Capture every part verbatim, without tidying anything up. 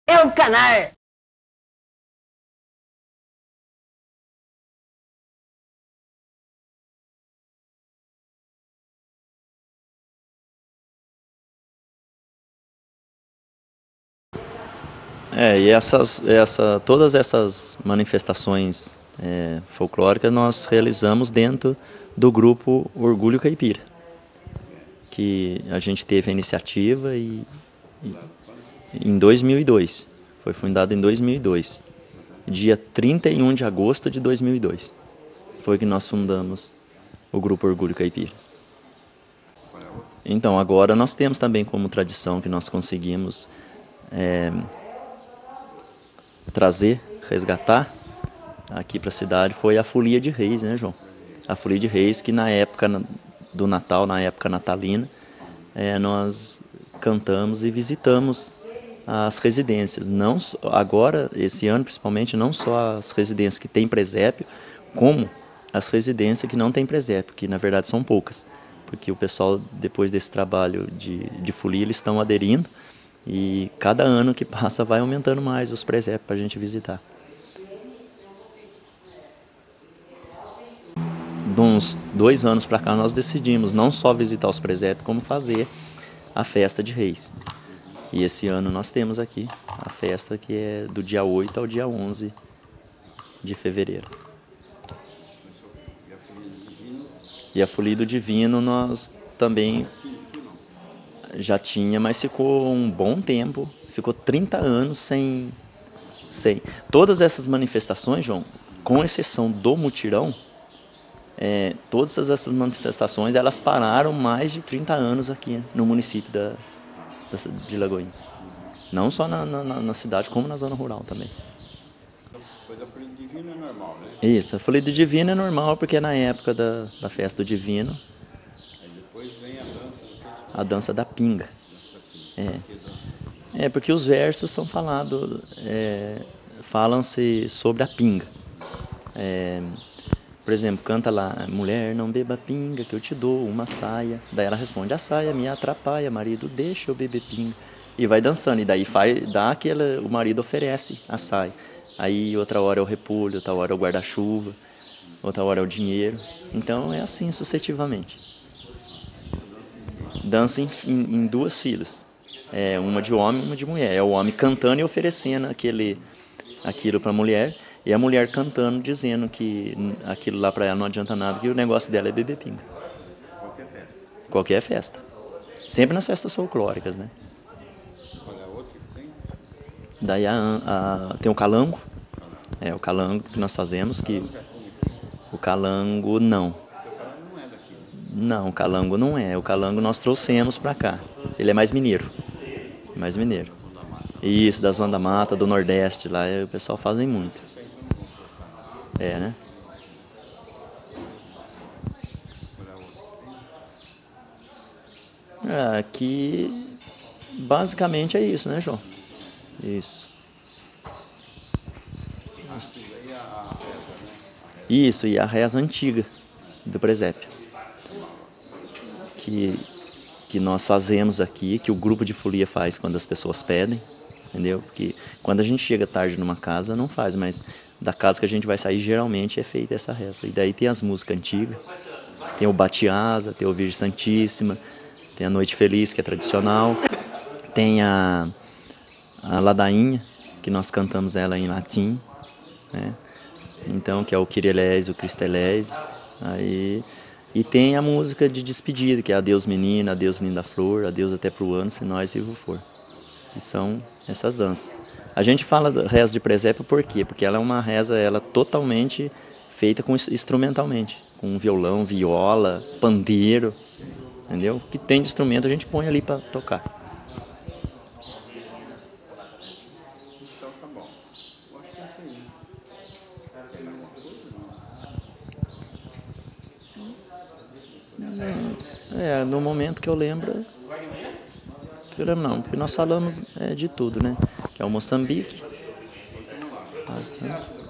é um canalha. É, e essas, essa, todas essas manifestações é, folclóricas nós realizamos dentro do grupo Orgulho Caipira, que a gente teve a iniciativa e, e, em dois mil e dois, foi fundado em dois mil e dois, dia trinta e um de agosto de dois mil e dois, foi que nós fundamos o grupo Orgulho Caipira. Então, agora nós temos também como tradição que nós conseguimos é, trazer, resgatar aqui para a cidade, foi a Folia de Reis, né, João? A Folia de Reis, que na época do Natal, na época natalina, é, nós cantamos e visitamos as residências. Não agora, esse ano principalmente, não só as residências que têm presépio, como as residências que não têm presépio, que na verdade são poucas, porque o pessoal, depois desse trabalho de, de folia, eles estão aderindo, e cada ano que passa vai aumentando mais os presépios para a gente visitar. De uns dois anos para cá nós decidimos não só visitar os presépios, como fazer a festa de Reis. E esse ano nós temos aqui a festa que é do dia oito ao dia onze de fevereiro. E a Folia do Divino nós também já tinha, mas ficou um bom tempo, ficou trinta anos sem, sem. Todas essas manifestações, João, com exceção do mutirão, é, todas essas manifestações elas pararam mais de trinta anos aqui no município da, da, de Lagoinha. Não só na, na, na cidade, como na zona rural também. Pois a Folia do Divino é normal, né? Isso, a Folia do Divino é normal porque é na época da, da festa do Divino. Aí depois vem a dança. A dança da pinga. É, é porque os versos são falados, é, falam-se sobre a pinga. É, por exemplo, canta lá, mulher não beba pinga que eu te dou uma saia. Daí ela responde, a saia me atrapalha, marido deixa eu beber pinga. E vai dançando, e daí faz, dá aquela, o marido oferece a saia. Aí outra hora é o repolho, outra hora é o guarda-chuva, outra hora é o dinheiro. Então é assim sucessivamente. Dança em, em, em duas filas, é, uma de homem e uma de mulher. É o homem cantando e oferecendo aquele, aquilo para a mulher, e a mulher cantando, dizendo que aquilo lá para ela não adianta nada, que o negócio dela é beber pinga. Qualquer festa. Qualquer festa. Sempre nas festas folclóricas, né? Qual é a outra que tem? Daí a, a, tem o calango, é o calango que nós fazemos, que o calango não. Não, o calango não é. O calango nós trouxemos para cá. Ele é mais mineiro. Mais mineiro. Isso, da Zona da Mata, do Nordeste, lá o pessoal fazem muito. É, né? Aqui, basicamente é isso, né, João? Isso. Isso, e a reza antiga do presépio. Que, que nós fazemos aqui, que o grupo de folia faz quando as pessoas pedem, entendeu? Porque quando a gente chega tarde numa casa, não faz, mas da casa que a gente vai sair, geralmente é feita essa reza. E daí tem as músicas antigas, tem o Bate-Asa, tem o Virgem Santíssima, tem a Noite Feliz, que é tradicional, tem a, a Ladainha, que nós cantamos ela em latim, né? Então, que é o Kyrielés, o Cristelés, aí... E tem a música de despedida, que é Adeus Menina, Adeus Linda Flor, Adeus até pro ano, se nós vivo for. Que são essas danças. A gente fala da reza de presépio por quê? Porque ela é uma reza ela totalmente feita com, instrumentalmente. Com violão, viola, pandeiro, entendeu? O que tem de instrumento a gente põe ali para tocar. Então tá bom. Eu acho que é isso aí. Tem alguma coisa? É, no momento que eu lembro, que eu lembro não, porque nós falamos é, de tudo, né? Que é o Moçambique. As danças.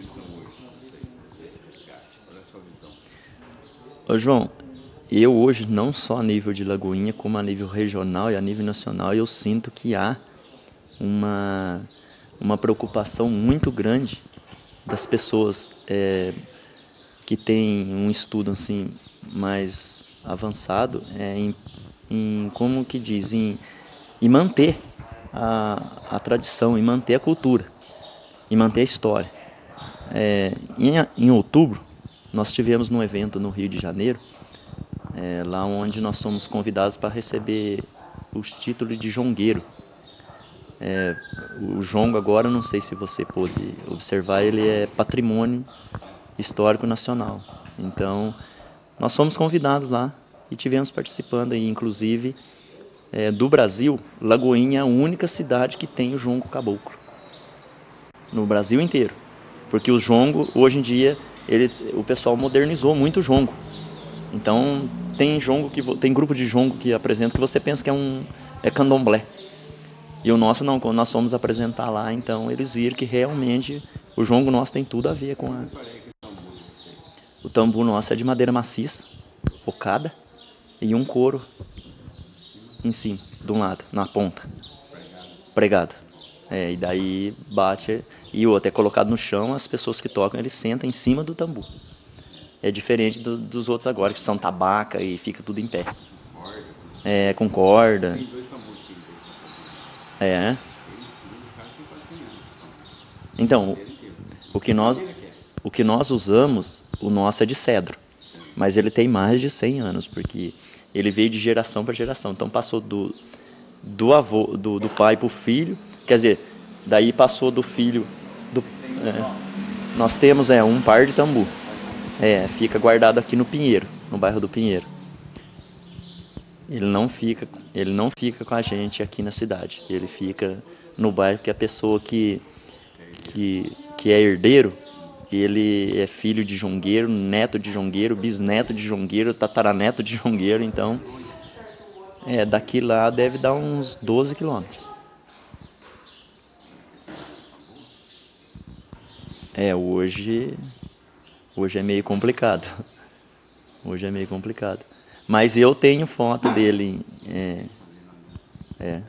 Ô João, eu hoje, não só a nível de Lagoinha, como a nível regional e a nível nacional, eu sinto que há uma, uma preocupação muito grande das pessoas é, que têm um estudo assim mais avançado é, em, em como que diz, em, em manter a, a tradição, em manter a cultura, em manter a história. É, em, em outubro, nós tivemos um evento no Rio de Janeiro, é, lá onde nós somos convidados para receber os títulos de jongueiro. É, o jongo agora, não sei se você pôde observar, ele é patrimônio histórico nacional. Então, nós fomos convidados lá e tivemos participando aí, inclusive, é, do Brasil, Lagoinha é a única cidade que tem o jongo caboclo. No Brasil inteiro. Porque o jongo, hoje em dia, ele, o pessoal modernizou muito o jongo. Então, tem jongo que tem grupo de jongo que apresenta que você pensa que é um é candomblé. E o nosso não, quando nós fomos apresentar lá, então eles viram que realmente o jongo nosso tem tudo a ver com a... O tambu nosso é de madeira maciça, ocada, e um couro em cima, de um lado, na ponta. Pregado. É, e daí bate, e o outro é colocado no chão, as pessoas que tocam, eles sentam em cima do tambu. É diferente do, dos outros agora, que são tabaca e fica tudo em pé. É, com corda. É. Então, o que nós, o que nós usamos, o nosso é de cedro. Mas ele tem mais de cem anos, porque ele veio de geração para geração. Então passou do, do avô, do, do pai para o filho. Quer dizer, daí passou do filho... Do, é, nós temos é, um par de tambu. É, fica guardado aqui no Pinheiro, no bairro do Pinheiro. Ele não fica, ele não fica com a gente aqui na cidade. Ele fica no bairro que a pessoa que, que, que é herdeiro, ele é filho de jongueiro, neto de jongueiro, bisneto de jongueiro, tataraneto de jongueiro. Então, é, daqui lá deve dar uns doze quilômetros. É, hoje, hoje é meio complicado. Hoje é meio complicado. Mas eu tenho foto dele. É, é.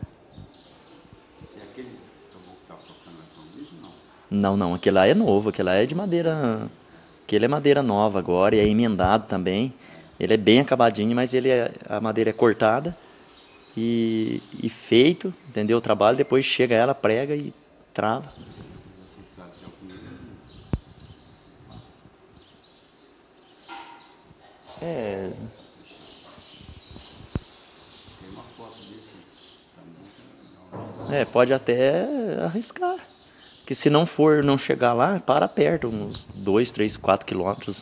Não, não, aquele lá é novo, aquele lá é de madeira. Aquele é madeira nova agora e é emendado também. Ele é bem acabadinho, mas ele é, a madeira é cortada e, e feito, entendeu? O trabalho, depois chega ela, prega e trava. É. É, pode até arriscar. Que se não for, não chegar lá, para perto, uns dois, três, quatro quilômetros.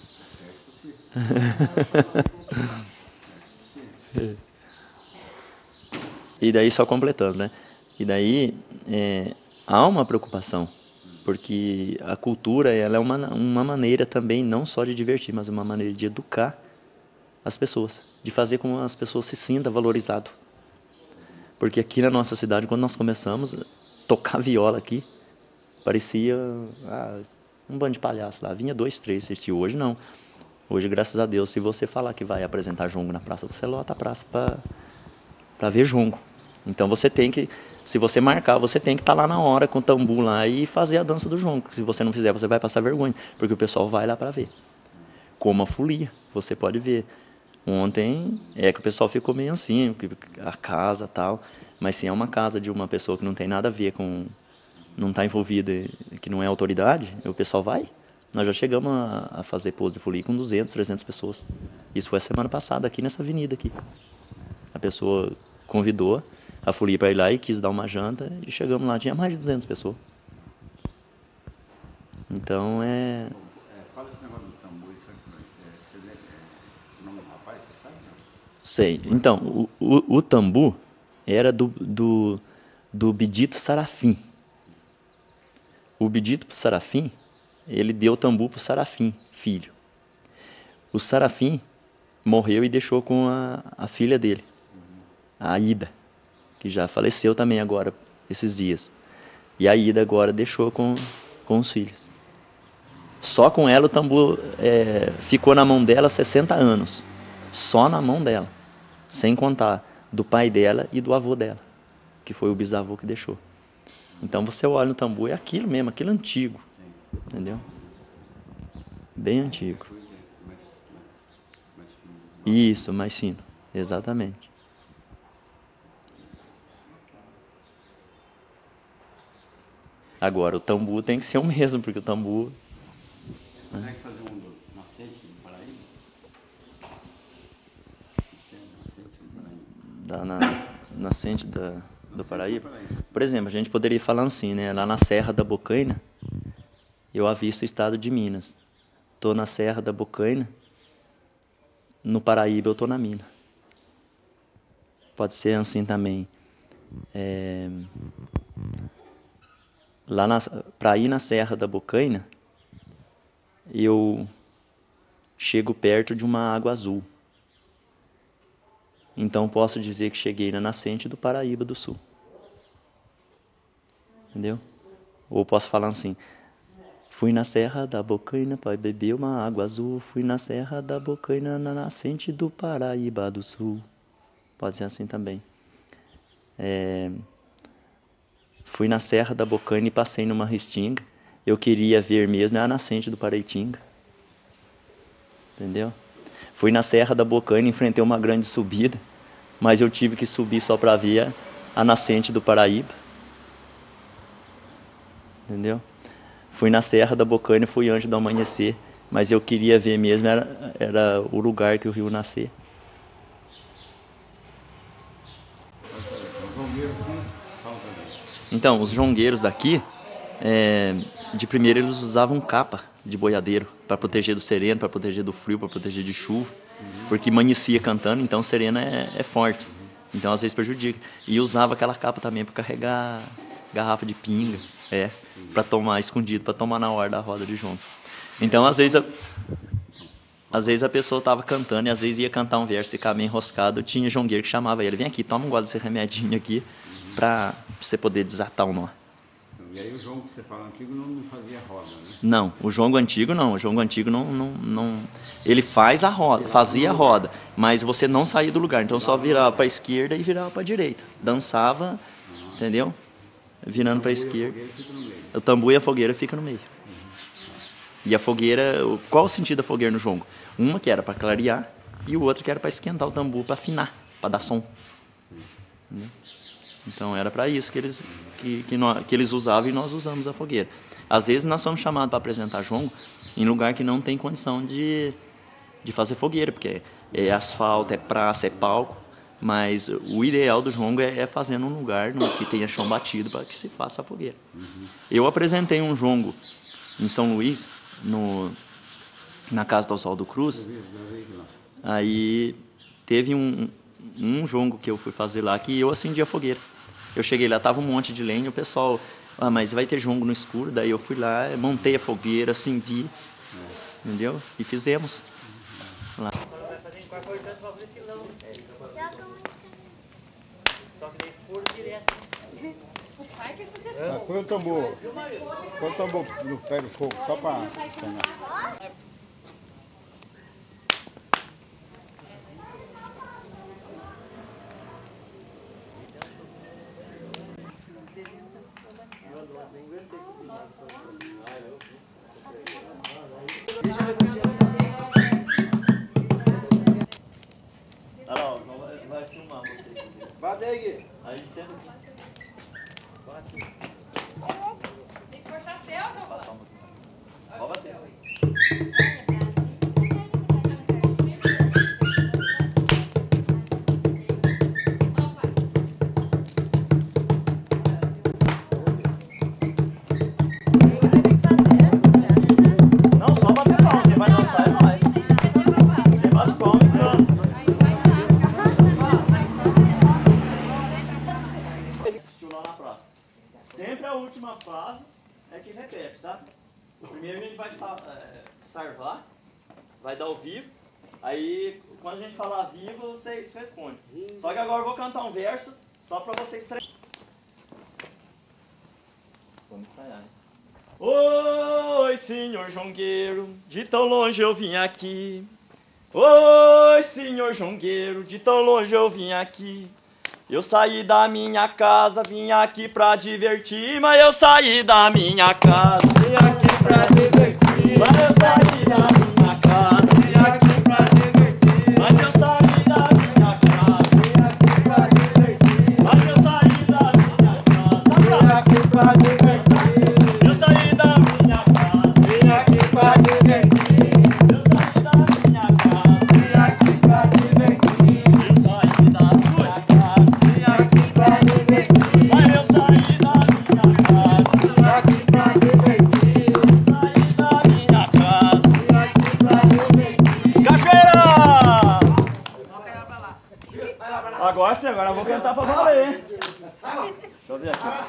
E daí, só completando, né? E daí, é, há uma preocupação, porque a cultura ela é uma, uma maneira também, não só de divertir, mas uma maneira de educar as pessoas, de fazer com que as pessoas se sintam valorizadas. Porque aqui na nossa cidade, quando nós começamos a tocar viola aqui, parecia ah, um bando de palhaço lá. Vinha dois, três assistir. Hoje não. Hoje, graças a Deus, se você falar que vai apresentar jongo na praça, você lota a praça para ver jongo. Então você tem que, se você marcar, você tem que estar tá lá na hora com o tambu lá e fazer a dança do jongo. Se você não fizer, você vai passar vergonha, porque o pessoal vai lá para ver. Como a folia, você pode ver. Ontem é que o pessoal ficou meio assim, a casa e tal, mas se é uma casa de uma pessoa que não tem nada a ver com, não está envolvida, que não é autoridade, o pessoal vai. Nós já chegamos a, a fazer pouso de folia com duzentas, trezentas pessoas. Isso foi a semana passada, aqui nessa avenida aqui. A pessoa convidou a folia para ir lá e quis dar uma janta, e chegamos lá, tinha mais de duzentas pessoas. Então é... Fala esse negócio do tambu, você lembra o nome do rapaz, você sabe? Sei. Então, o, o, o tambu era do, do, do Bedito Sarafim. O Bedito Sarafim, ele deu o tambu para o Sarafim, filho. O Sarafim morreu e deixou com a, a filha dele, a Ida, que já faleceu também agora, esses dias. E a Ida agora deixou com, com os filhos. Só com ela o tambu é, ficou na mão dela sessenta anos. Só na mão dela. Sem contar do pai dela e do avô dela, que foi o bisavô que deixou. Então você olha no tambu, é aquilo mesmo, aquilo antigo. Entendeu? Bem antigo. Isso, mais fino. Exatamente. Agora, o tambu tem que ser o mesmo, porque o tambu... Consegue fazer um do nascente do Paraíba? Nascente do Paraíba. Da, na, nascente da, do Paraíba. Por exemplo, a gente poderia falar assim, né? Lá na Serra da Bocaina, eu avisto o estado de Minas. Estou na Serra da Bocaina, no Paraíba eu estou na mina. Pode ser assim também. É, lá para ir na Serra da Bocaina, eu chego perto de uma água azul. Então posso dizer que cheguei na nascente do Paraíba do Sul. Entendeu? Ou posso falar assim: fui na Serra da Bocaina para beber uma água azul. Fui na Serra da Bocaina na nascente do Paraíba do Sul. Pode ser assim também. É, fui na Serra da Bocaina e passei numa restinga. Eu queria ver mesmo a nascente do Paraitinga. Entendeu? Fui na Serra da Bocaina e enfrentei uma grande subida, mas eu tive que subir só para ver a nascente do Paraíba. Entendeu? Fui na Serra da Bocaina e fui antes do amanhecer, mas eu queria ver mesmo era, era o lugar que o rio nascer. Então, os jongueiros daqui, é, de primeiro eles usavam capa de boiadeiro para proteger do sereno, para proteger do frio, para proteger de chuva, porque amanhecia cantando, então o sereno é, é forte, então às vezes prejudica. E usava aquela capa também para carregar garrafa de pinga, é, para tomar escondido, para tomar na hora da roda de jongo. Então às vezes a, às vezes a pessoa estava cantando e às vezes ia cantar um verso e ficava meio enroscado, tinha jongueiro que chamava ele: vem aqui, toma um gole desse remedinho aqui, para você poder desatar o nó. E aí o jongo que você fala antigo não, não fazia roda, né? Não, o jongo antigo não, o jongo antigo não, não, não... Ele faz a roda, fazia a roda, mas você não saía do lugar, então só virava para a esquerda e virava para a direita. Dançava, entendeu? Virando para a esquerda. O tambu e a fogueira ficam no meio. E a fogueira, qual o sentido da fogueira no jongo? Uma que era para clarear e o outro que era para esquentar o tambu, para afinar, para dar som. Entendeu? Então era para isso que eles, que, que, nós, que eles usavam e nós usamos a fogueira. Às vezes nós somos chamados para apresentar jongo em lugar que não tem condição de, de fazer fogueira, porque é asfalto, é praça, é palco, mas o ideal do jongo é, é fazer num lugar no, que tenha chão batido para que se faça a fogueira. Uhum. Eu apresentei um jongo em São Luís, no, na casa do Oswaldo Cruz, aí teve um, um jongo que eu fui fazer lá que eu acendi a fogueira. Eu cheguei lá, tava um monte de lenha, o pessoal, ah, mas vai ter jongo no escuro, daí eu fui lá, montei a fogueira, acendi, é. Entendeu? E fizemos. Uhum. Lá. Ah, põe o tambor, põe o tambor no pé do fogo, só para acionar. Ah, não, vai, vai filmar você. Bate aí. Aí senta aqui. Bate. Tem que forçar a selva. Passar um pouquinho. Pode bater. Não, só bater palma, quem vai dançar é nós. Você bate palma e canta. Assistiu lá na praça. Sempre a última frase é que repete, tá? Primeiro a gente vai é, sarvar, vai dar ao vivo. Aí, quando a gente falar vivo, vocês respondem. Só que agora eu vou cantar um verso só pra vocês treinarem. Vamos ensaiar, hein? Oi, senhor jongueiro, de tão longe eu vim aqui. Oi, senhor jongueiro, de tão longe eu vim aqui. Eu saí da minha casa, vim aqui pra divertir, mas eu saí da minha casa, vim aqui pra divertir, mas eu saí da minha casa, vim aqui pra divertir, mas eu saí da minha casa, vim aqui pra divertir, mas eu saí da minha casa, vim aqui pra divertir, eu saí da minha casa, vim aqui pra divertir, eu saí da minha casa, vim aqui pra divertir, eu saí da minha casa. Mas eu saí da minha casa, vim aqui pra divertir. Saí da minha casa, vim aqui pra divertir. Cachoeira! Agora sim, agora eu vou cantar pra valer, hein? Deixa eu ver aqui.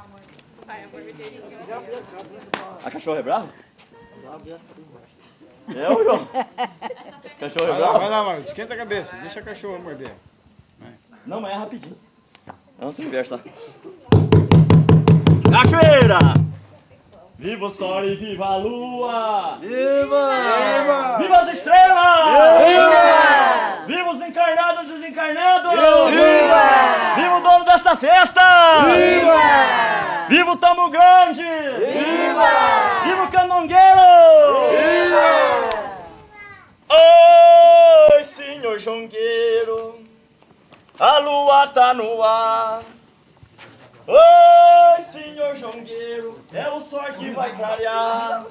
A cachorra é brava? É, ô João? Cachorro é Vai lá, bravo? vai lá, mano. Esquenta a cabeça. Deixa a cachorra morder. Não, mas é rapidinho. Vamos se inversar. Cachoeira! Viva o sol e viva a lua! Viva! Viva! Viva as estrelas! Viva! Viva os encarnados e os desencarnados! Viva! Viva o dono dessa festa! Viva! Viva o Tamo Grande! Viva! Viva o Canongueiro! Viva! Oi, senhor jongueiro, a lua tá no ar. Oi, senhor jongueiro, é o sol que vai clarear.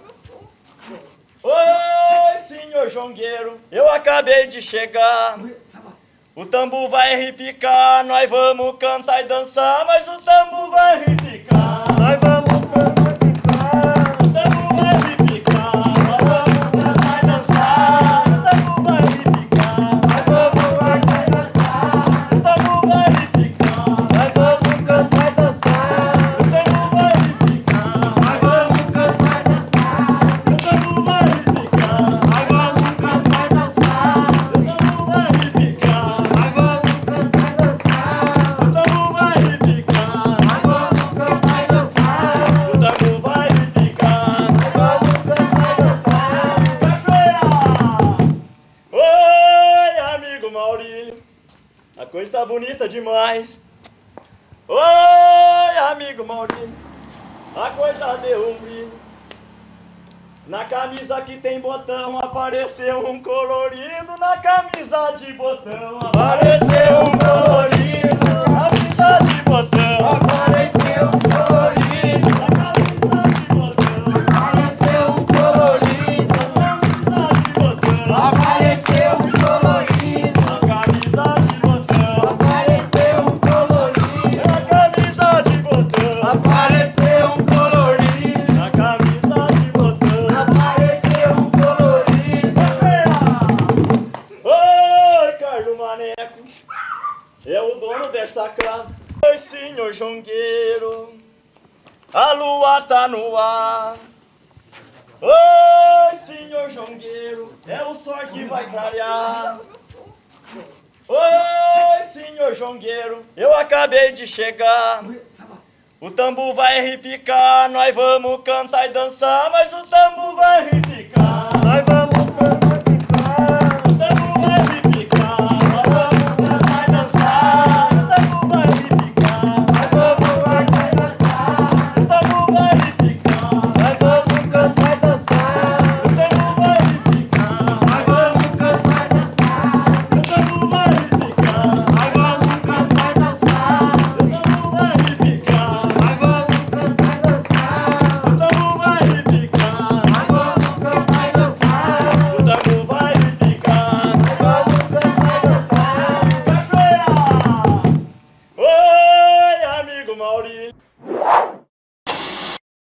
Oi, senhor jongueiro, eu acabei de chegar. O tambo vai repicar, nós vamos cantar e dançar, mas o tambo vai repicar. Nós vamos cantar e dançar. O tambo vai repicar, nós vamos cantar e dançar. O tambo vai repicar, nós vamos cantar e dançar. O tambo vai repicar, nós vamos cantar e dançar. O tambo vai repicar, nós vamos cantar e dançar. O tambo vai repicar, nós vamos cantar e dançar. O tambo vai repicar, nós vamos cantar e dançar. O tambo vai repicar, nós vamos cantar e dançar. O tambo vai repicar, nós vamos cantar e dançar. Cachoeira! Oi, amigo Maurílio, a coisa tá bonita demais. Oi, amigo Maurílio, a coisa deu um brilho. Na camisa que tem botão apareceu um colorido. Na camisa de botão apareceu um colorido. Camisa de botão apareceu um colorido. Na camisa de botão apareceu um colorido. Na camisa de botão apareceu um colorido. Na camisa de botão apareceu um colorido. Na camisa de botão apareceu um colorido. Na camisa de botão apareceu um colorido. Oi, Carlos Maneco, é o dono desta casa. Oi, senhor jongueiro, a lua tá no ar. Oi, senhor jongueiro, é o sol que vai clarear. Oi, senhor jongueiro, eu acabei de chegar. O tambo vai repicar, nós vamos cantar e dançar, mas o tambo vai repicar. Nós vamos